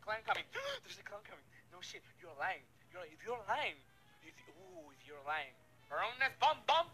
clown coming. There's a clown coming. No shit, you're lying. If you're lying. If you're lying. Bonus bomb bomb.